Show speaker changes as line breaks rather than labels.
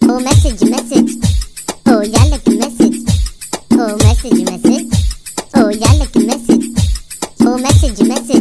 Oh message, message. Oh yeah, like a message. Oh message, message. Oh yeah, like a message. Oh message, message.